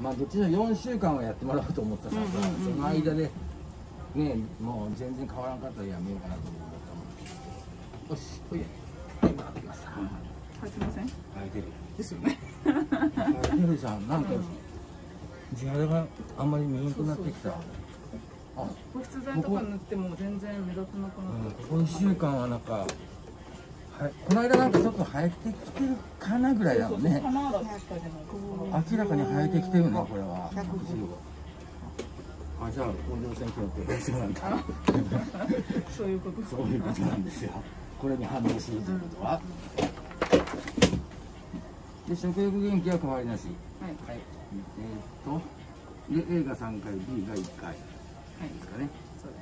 まあどっちの4週間はやってもらおうと思ってたからさ、その間でね、もう全然変わらんかったらやめようかなと思ったもん。よし、おいで。はい、回ってきます。 入ってません？ 入ってる。 ですよね。 入ってるじゃん。なんか地肌があんまり見えなくなってきた。あ、 保湿剤とか塗っても全然目立たなくなって。 この1週間はなんか、はい、この間なんかちょっと生えてきてるかなぐらいだもんね。明らかに生えてきてるね、これは。あ、じゃあ、甲状腺機能って大丈夫なんだ。 そういうこと。 そういうことなんですよ。これに反応するということは。で、食欲元気は変わりなし。はい。はい。で、A が3回、B が1回。はい。ですかね。そうです。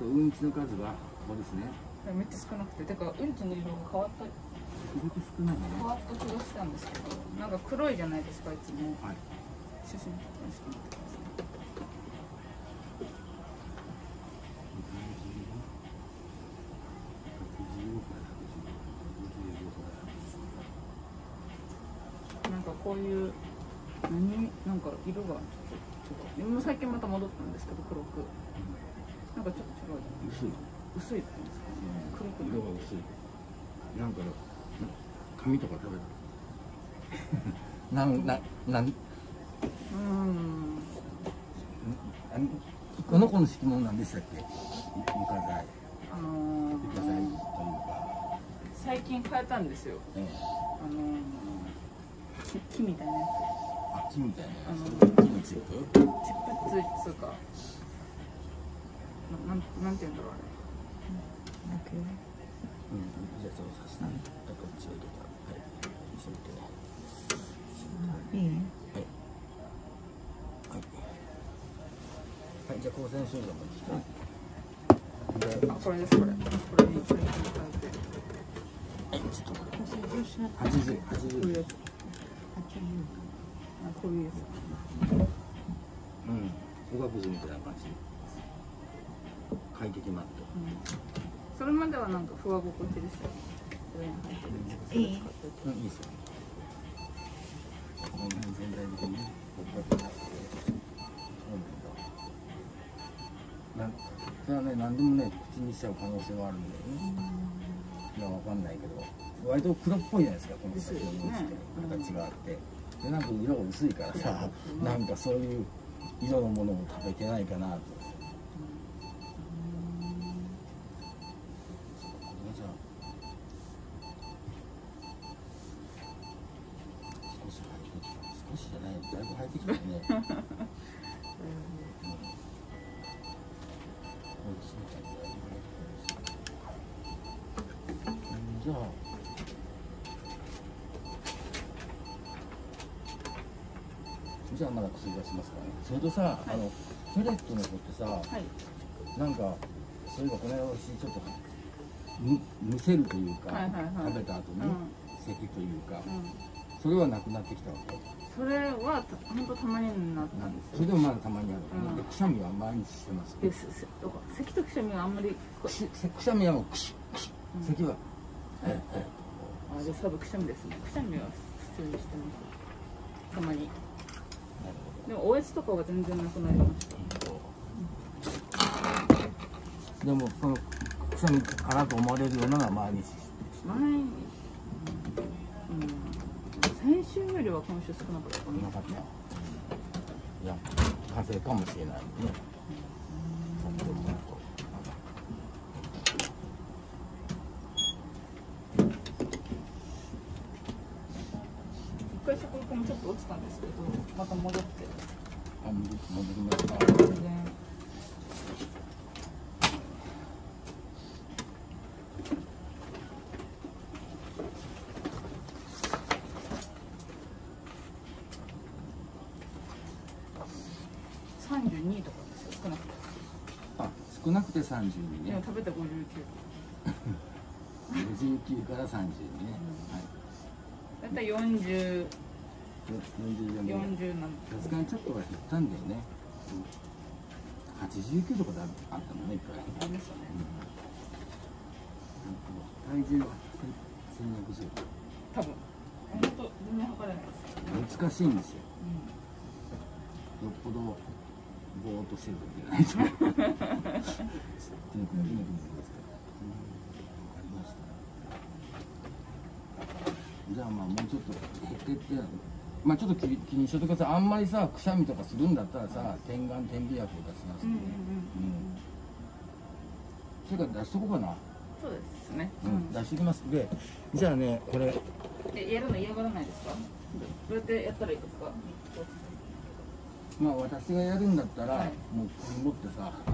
うんちの数はここですね。 めっちゃ少なくて、てかうんちの色が変わった。 すごく少ないね。 変わった気がしたんですけど、なんか黒いじゃないですかいつも。はい。写真撮ってください。なんかこういうなんか色が今最近また戻ったんですけど黒く、なんかちょっと違うじゃないですか。薄いって言うんですか、黒く色が薄い。なんか髪とか食べたこの子の敷物なんでしたっけ？床材。床材というか。 最近変えたんですよ。木みたいなやつ。木みたいなやつ。木のチップ？ チップっつうか、なんていうんだろうあれ。 じゃあそうさせて。こっちを入れた。はい。一緒に入れてね。 いい？ はい。はい。じゃあ光線照射もして。 あ、これです。これに変えて。 はい。ちょっとこれ。80。 こういうやつ。 おがくずみたいな感じ。快適マット。 それまではなんかふわ心地でしたよ。 いい？ いいですよ。この辺全体的にそれはね、何でもね、口にしちゃう可能性はあるんだよね。いや、わかんないけど、割と黒っぽいじゃないですか、この先の形があって。で、なんか色が薄いからさ、なんかそういう色のものを食べてないかなと。少しじゃない、だいぶ生えてきたね。じゃあ。じゃあまだ薬出しますからね。それとさ、フレットの子ってさ、なんかそういえばこの間私ちょっとむせるというか、食べた後に咳というか、それはなくなってきたわけ。 それは本当たまになったんです。 それでもまだたまにある。くしゃみは毎日してます。 咳とくしゃみはあんまり。 くしゃみはもうくし咳は。 あ、じゃあ多分くしゃみですね。くしゃみは普通にしてます。たまに。でもおやつとかは全然なくなりました。 でもそのくしゃみかなと思われるようなのは毎日。 先週よりは今週少なかったかな。 なかった。いや、風邪かもしれないね。 一回そこもちょっと落ちたんですけど、また戻って。 戻りました。 32とかですよ、少なくて。 あ、少なくて32ね。 食べた59。 59から32ね。 だいたい40。 44なんさすがにちょっとは減ったんだよね。89とかであったもんね、一回。 ありましたね。 体重は1210。 多分。本当全然測れないです。 難しいんですよ。 っぽどぼーっとしてる時じゃないと。じゃあまあもうちょっと減ってって、まあちょっと気にしといてください。あんまりさくしゃみとかするんだったらさ、点眼点鼻薬を出しますんで、それから出しとこうかな。 そうですね。 出してきます。で、じゃあねこれやるの嫌がらないですか？どうやってやったらいいですか？ まあ私がやるんだったら、もうこれ持ってさ、あと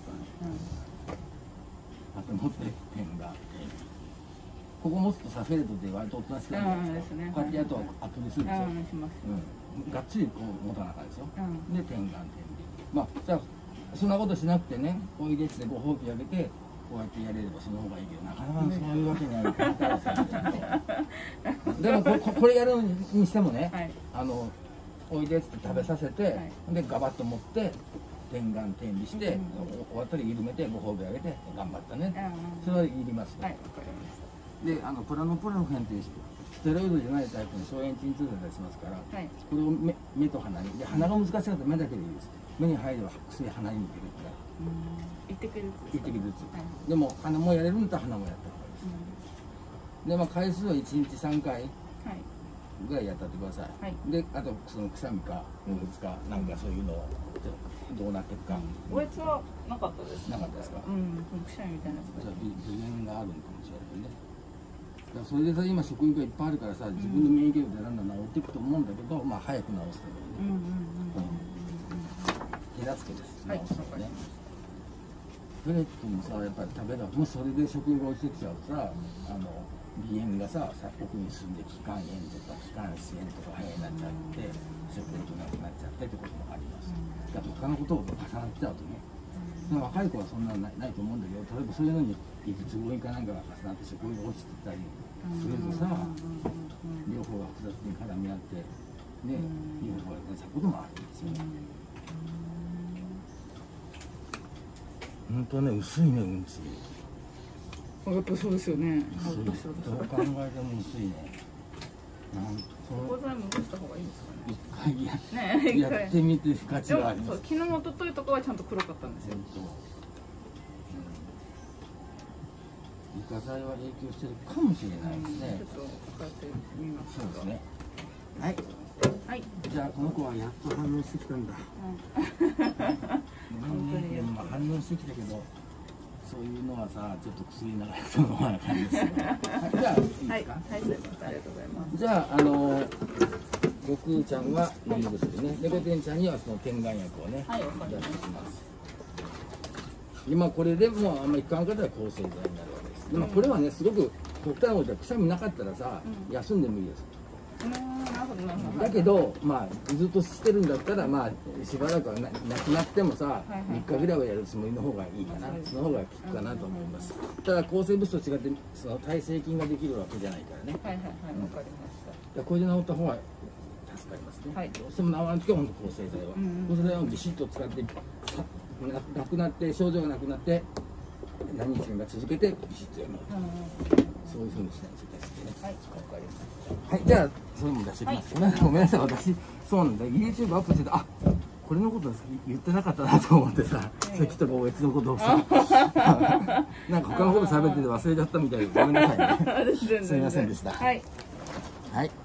持って点が。ここ持つとさ、フェルトで割とおとなしくなるじゃないですか。こうやってやるとあくびするでしょ。がっつりこう持たなあかんですよ。で、点眼点鼻。まあ、じゃあ、そんなことしなくてね、おいでってご褒美あげて、こうやってやれればその方がいいけど、なかなかそういうわけにはいかない。でもこれやるにしてもね、おいでって食べさせて、で、ガバッと持って、点眼点鼻して、終わったら緩めてご褒美あげて、頑張ったね。それはいりますよ。で、プラノプラノフェンっていうステロイドじゃないタイプの消炎鎮痛剤出しますから、これを目と鼻に、で鼻が難しかったら目だけでいいです。目に入れば薬鼻に抜けるから。 一滴ずつ。 一滴ずつ。でも鼻もやれるんだったら鼻もやった方がいいです。で、まあ回数は1日3回ぐらいやったってください。で、あとそのくしゃみかおうつかなんかそういうのをどうなっていくか。 おやつはなかったです。 なかったですか？ くしゃみみたいなやつ。 じゃあ鼻炎があるのかもしれないね。それでさ、今食欲がいっぱいあるからさ、自分の免疫力でだんだん治っていくと思うんだけど、まあ早く治すために手助けです。治すのね。フレットもさ、やっぱり食べるもうそれで食欲が落ちてきちゃうとさ、鼻炎がさ、奥に進んで気管炎とか気管支炎とか肺炎になっちゃって食欲なくなっちゃってってこともあります。だから他のことと重なっちゃうとね、若い子はそんなのないと思うんだけど、例えばそういうのに異物合意かなんかが重なって食欲が落ちてたりするとさ、両方が複雑に絡み合ってね、両方が出ちゃうこともあるんですよね。本当ね、薄いね、うんち。 やっぱそうですよね。 どう考えても薄いね。 ここで戻した方がいいんですかね。一回やってみて価値があります。 昨日も一昨日とかはちゃんと黒かったんですよ。 床材は影響してるかもしれないですね。 ちょっとこうやってみます。 そうですね。はい。 はい。 じゃあこの子はやっと反応してきたんだ。反応してきたけど、そういうのはさ、ちょっと薬ながらそのままな感じですよ。じゃあいいですか。はい、 ありがとうございます。 じゃあ悟空ちゃんは飲み薬ね。で、ごてんちゃんにはその点眼薬をね、出してきます。今これでもあんまりいかんかったら抗生剤になるわけです。でもこれはね、すごく極端なことはくしゃみなかったらさ、休んでもいいです。だけど、まあずっとしてるんだったら、まあしばらくはなくなってもさ、3日ぐらいはやるつもりの方がいいかな、その方が効くかなと思います。ただ抗生物質と違ってその耐性菌ができるわけじゃないからね。 はいはいはい、わかりました。 これで治った方が助かりますね。どうしても治らんときは本当抗生剤は、抗生剤をビシッと使ってなくなって症状がなくなって何日間か続けてビシッとやる。そういうふうにしないといけないですね。はい、わかりました。はい、じゃあそれも出してきます。ごめんなさい、私そうなんだ。YouTube アップしてた。あ、これのこと言ってなかったなと思ってさ、さっきとか別のことをさ、なんか他のこと喋ってて忘れちゃったみたいでごめんなさいね。すみませんでした。はい。はい。